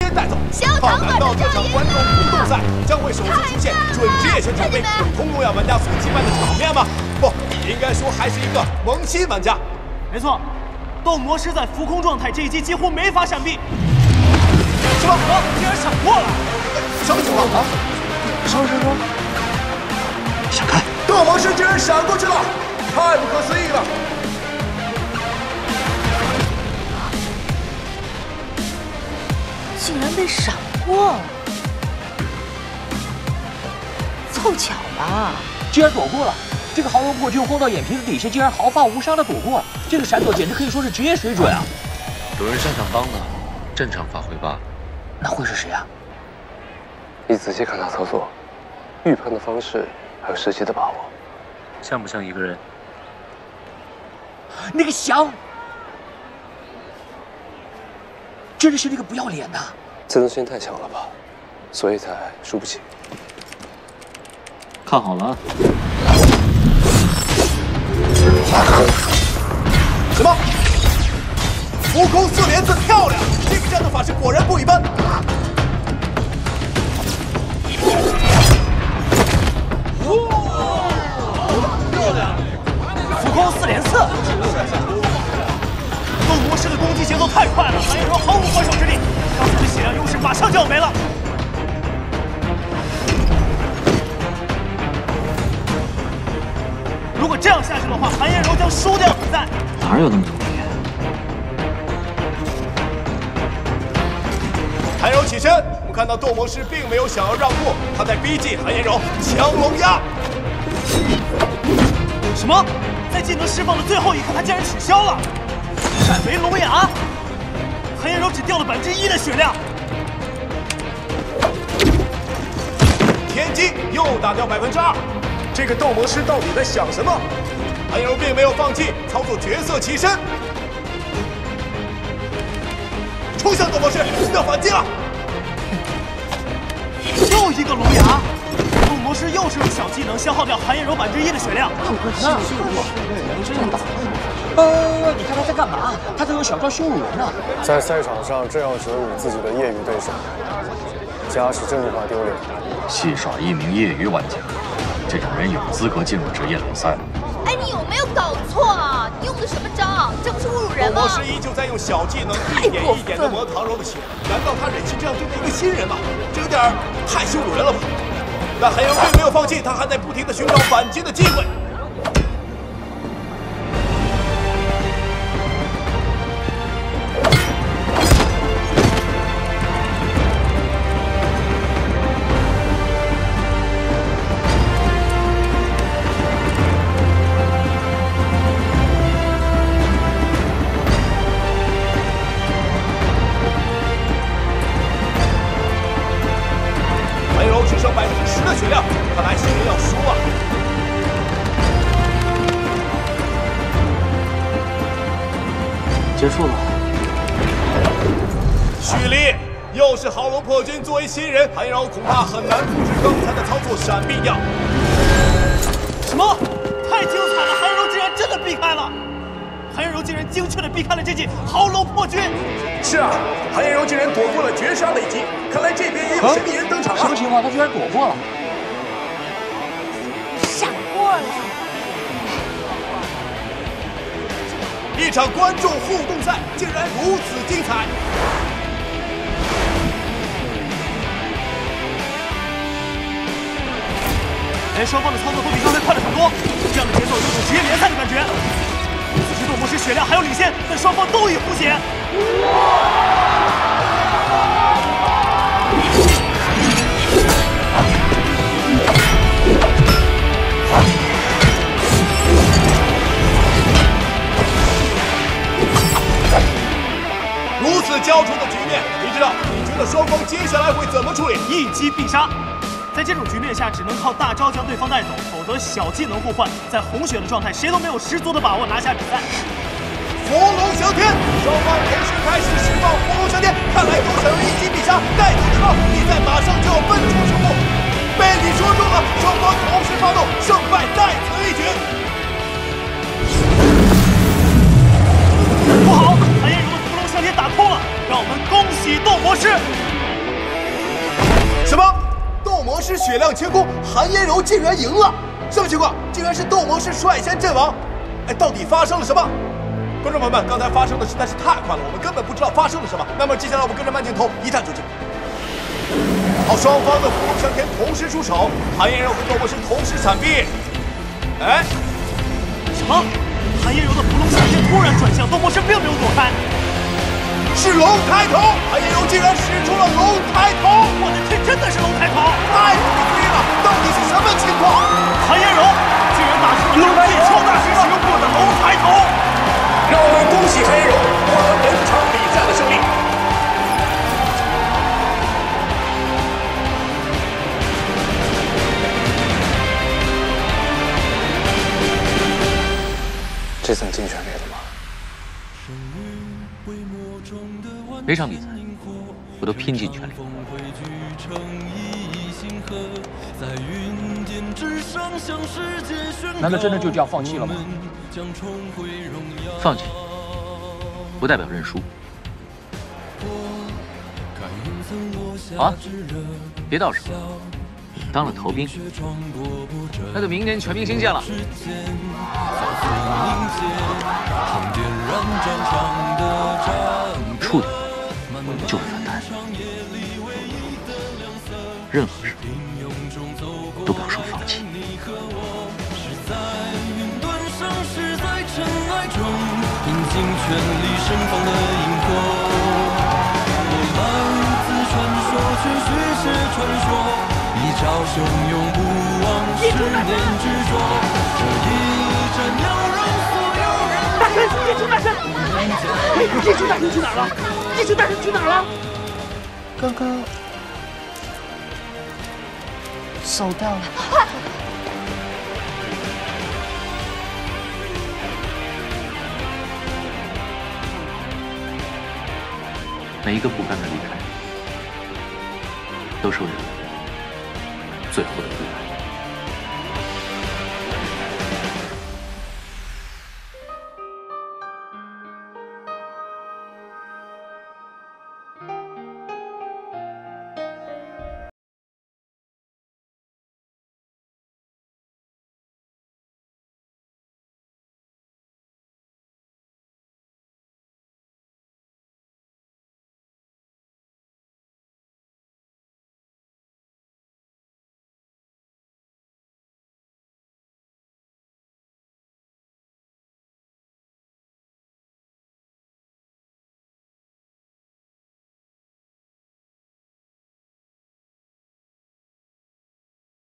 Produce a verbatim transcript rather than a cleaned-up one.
先带走。看难道这场观众互动赛将会首次出现准职业选手被普通聋哑玩家所击败的场面吗？不，应该说还是一个萌新玩家。 没错，斗魔师在浮空状态这一击几乎没法闪避。 什么？ 竟然闪过了！ 什么情况啊？ 什么什么？闪开！ 斗魔师竟然闪过去了，太不可思议了！ 竟然被闪过了，凑巧吧？ 竟然躲过了！这个豪龙破军晃到眼皮子底下，竟然毫发无伤的躲过了。这个闪躲简直可以说是职业水准啊！ 有人擅长帮的，正常发挥吧。 那会是谁啊？ 你仔细看他操作，预判的方式还有时机的把握， 像不像一个人？ 那个翔，真的是那个不要脸的。 自尊心太强了吧，所以才输不起。 看好了啊！ 什么？浮空四连字漂亮！这个战斗法师果然不一般。 哇，漂亮！浮空四连刺。 斗魔师的攻击节奏太快了，韩延柔毫无还手之力，刚才的血量优势马上就要没了。如果这样下去的话，韩延柔将输掉比赛。 哪有那么容易？ 韩延柔起身，我们看到斗魔师并没有想要让步，他在逼近韩延柔，强龙压。 什么？在技能释放的最后一刻，他竟然取消了。 闪为龙牙，韩延柔只掉了百分之一的血量。 天机又打掉百分之二，这个斗魔师到底在想什么？韩延柔并没有放弃，操作角色起身，冲向斗魔师，要反击了！ 又一个龙牙，斗魔师又是用小技能消耗掉韩延柔百分之一的血量。 那这样打。 呃，你看他在干嘛？他在用小招羞辱人呢。 在赛场上这样惹辱自己的业余对手，家是真不怕丢脸。 戏耍一名业余玩家，这种人有资格进入职业联赛吗？ 哎，你有没有搞错啊？你用的什么招？这不是侮辱人吗？ 斗魔师依旧在用小技能一点一点的磨唐柔的血，难道他忍心这样对待一个新人吗？这有点太羞辱人了吧？但韩延柔并没有放弃，他还在不停的寻找反击的机会。 血量，看来新人要输了。 结束了。 蓄力，又是豪龙破军。作为新人，韩延柔恐怕很难复制刚才的操作闪避掉。 什么？太精彩了！韩延柔竟然真的避开了。韩延柔竟然精确的避开了这记豪龙破军。 是啊，韩延柔竟然躲过了绝杀雷击。看来这边也有神秘人登场了。 什么情况？他居然躲过了。 闪过了！ 一场观众互动赛竟然如此精彩！ 哎，双方的操作都比刚才快了很多，这样的节奏有种职业联赛的感觉。此时斗魔师血量还有领先，但双方都已呼血。 如此焦灼的局面，你知道？你觉得双方接下来会怎么处理？ 一击必杀。在这种局面下，只能靠大招将对方带走，否则小技能互换，在红血的状态，谁都没有十足的把握拿下比赛。 伏龙翔天，双方同时开始释放伏龙翔天，看来都想用一击必杀带走对方，比赛马上就要分出胜负。被你说中了，双方同时发动，胜败在此一举。 不好，韩延柔的伏龙翔天打空了，让我们恭喜斗魔师。 魔师血量清空，韩嫣柔竟然赢了！什么情况？竟然是斗魔师率先阵亡！哎，到底发生了什么？观众朋友们，刚才发生的实在是太快了，我们根本不知道发生了什么。那么接下来我们跟着慢镜头一探究竟。好，双方的伏龙翔天同时出手，韩嫣柔和斗魔师同时闪避。哎， 什么？韩嫣柔的伏龙翔天突然转向，斗魔师并没有躲开。 是龙抬头，韩嫣柔竟然使出了龙抬头！ 我的天，真的是龙抬头！ 太不可思议了，到底是什么情况？ 韩嫣柔竟然打出了叶秋大师使用过的龙抬头！ 让我们恭喜韩嫣柔获得本场比赛的胜利。 这次你尽全力了吗？ 每场比赛我都拼尽全力。 难道真的就这样放弃了吗？ 放弃不代表认输。好啊，别倒数，当了头兵，那就明年全明星见了。 触点就会反弹，任何时候都不要说放弃。 大神，叶秋大神，哎，叶秋大神去哪儿了？叶秋大神去哪儿了？ 刚刚走掉了。 每一个不甘的离开，都是为了最后的归来。